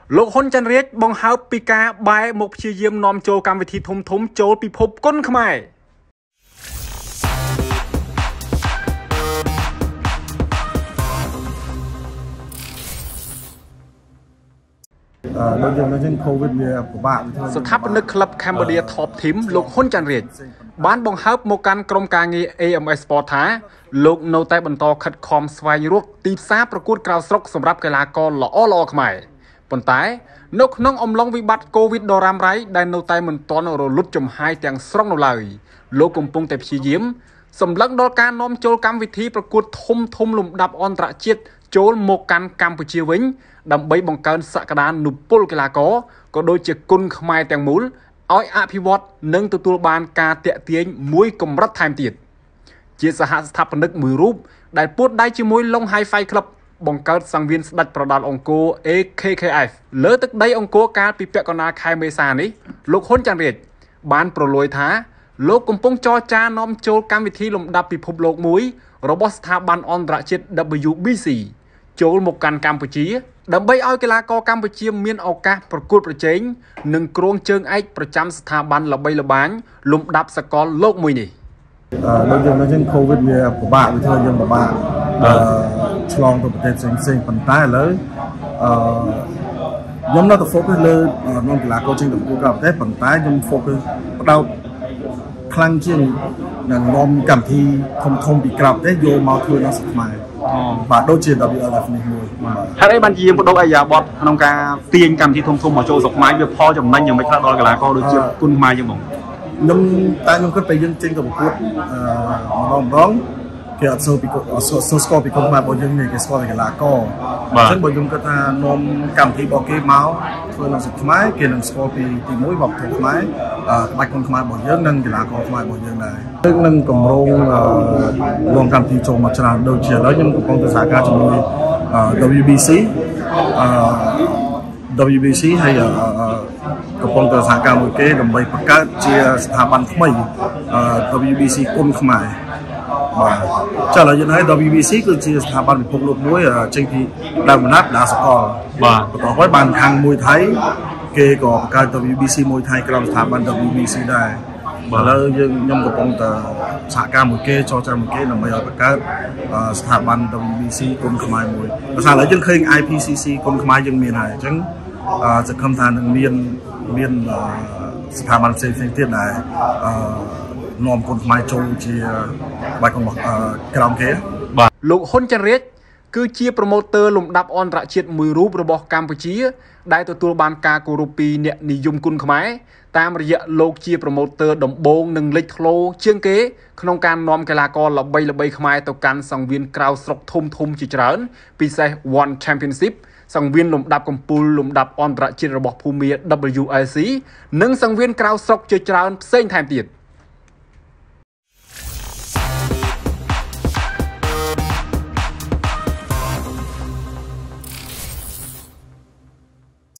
លោកហ៊ុនច័ន្ទរាជបង្ហើបពីការបែរមុខព្យាយាមនាំចូលកម្មវិធីធំចូលពិភពគុនខ្មែរដូចយើងនឹងកូវីដវាពិបាកស្ថាបនិកក្លឹប Cambodia Top Team លោកហ៊ុនច័ន្ទរាជបានបង្ហើបមកកាន់ក្រុមការងារ AMS Sport ថាលោកនៅតែបន្តខិតខំស្វែងរកទីផ្សារប្រកួតក្រៅស្រុកសម្រាប់កីឡាករល្អខ្មែរប៉ុន្តែនៅក្នុងអំឡុងវិបត្តិ COVID ដ៏រ៉ាំរ៉ៃដែលនៅតែមិនទាន់រលត់ចំហាយទាំងស្រុងនៅឡើយលោកកំពុងតែព្យាយាមសម្លឹងដល់ការនាំចូលកម្មវិធីប្រកួតធំលំដាប់អន្តរជាតិចូលមកកាន់កម្ពុជាវិញដើម្បីបង្កើនសក្តានុពលកីឡាករក៏ដូចជាគុណខ្មែរទាំងមូលឲ្យអភិវឌ្ឍនិងទទួលបានការតាក់ទាញមួយកម្រិតថែមទៀតជាសហស្ថាបនិកមួយរូបដែលពួតដៃជាមួយ Long Hi-Fi Club បង្កើតសង្វៀនស្ដេចប្រដាល់អង្គរ AKKF លើទឹកដីអង្គរកាលពីពាក់កណ្ដាលខែមេសានេះលោកហ៊ុនច័ន្ទរាជបានប្រលួយថាលោកកំពុងចរចានាំចូលកម្មវិធីលំដាប់ពិភពលោកមួយរបស់ស្ថាប័នអន្តរជាតិ WBC ចូលមកកាន់កម្ពុជាដើម្បីឲ្យកីឡាករកម្ពុជាមានឱកាសប្រកួតប្រជែងនិងគ្រងជើងឯកប្រចាំស្ថាប័នល្បីល្បាញលំដាប់សកលលោកមួយនេះដូចយើងនឹងកូវីដវាពិបាកវាធ្វើយើងពិបាកឆ្លងទៅប្រទេសផ្សេងប៉ុន្តែឥឡូវខ្ញុំនៅតែ focus លើនាំកីឡាករចេញទៅប្រកួតក្រៅប្រទេសប៉ុន្តែខ្ញុំ focus ផ្ដោតខ្លាំងជាងនឹងនាំកម្មវិធីធំពីក្រៅប្រទេសយកមកធ្វើនៅស្រុកខ្មែរបាទដូចជា WLF នេះមួយហេតុអីបានជាយើងបដូរអាយ៉ាបតក្នុងការទាញកម្មវិធីធំមកចូលស្រុកខ្មែរវាផលចំណេញយ៉ាងម៉េចខ្លះដល់កីឡាករដូចជាគុណខ្មែរយើងបងខ្ញុំគិតពេលយើងចេញទៅប្រកួតម្ដងគេអត់សូវពីស្គាល់ពីគុណខ្មែររបស់យើងនេះគេស្គាល់តែកីឡាករអញ្ចឹងបើខ្ញុំគិតថានាំកម្មវិធីរបស់គេមកធ្វើនៅស្រុកខ្មែរគេនឹងស្គាល់ពីទី1វប្បធម៌ខ្មែរក្បាច់គុណខ្មែររបស់យើងនិងកីឡាករខ្មែររបស់យើងដែរយើងនឹងកម្រងនាំកម្មវិធីចូលមកច្រើនដូចជាឥឡូវខ្ញុំកំពុងទៅសហការជាមួយ WBC ហើយកំពុងទៅសហការមួយគេដើម្បីបង្កើតជាស្ថាប័នថ្មី WBC គុណខ្មែរបាទចុះឥឡូវយើងឲ្យ WBC គឺជាស្ថាប័នពិភពលោកមួយចេញពីដើមកំណើតដាសកលបាទបន្ទាប់ហើយបានខាងមួយថៃគេក៏បង្កើត WBC មួយថៃក្រោមស្ថាប័ន WBC ដែរឥឡូវខ្ញុំកំពុងតែសហការមួយគេចរចាមួយគេដើម្បីឲ្យបង្កើតស្ថាប័ន WBC គុណខ្មែរមួយដោយសារឥឡូវយើងឃើញ IPCC គុណខ្មែរយើងមានហើយអញ្ចឹងសង្ឃឹមថានឹងមានស្ថាប័នផ្សេងទៀតដែលនាំគុណខ្មែរចូលជាបាច់របស់ក្រោមគេបាទលោកហ៊ុនច័ន្ទរាជគឺជាប្រម៉ូទ័រលំដាប់អន្តរជាតិមួយរូបរបស់កម្ពុជាដែលទទួលបានការគោរពពីអ្នកនិយមគុណខ្មែរតាមរយៈលោកជាប្រម៉ូទ័រដំបូងនិងលេចធ្លោជាងគេក្នុងការនាំកីឡាករល្បីខ្មែរទៅកាន់សង្វៀនក្រៅស្រុកធំជាច្រើនពិសេស One Championship សង្វៀនលំដាប់កំពូលលំដាប់អន្តរជាតិរបស់ភូមា WLC និងសង្វៀនក្រៅស្រុកជាច្រើនផ្សេងថែមទៀត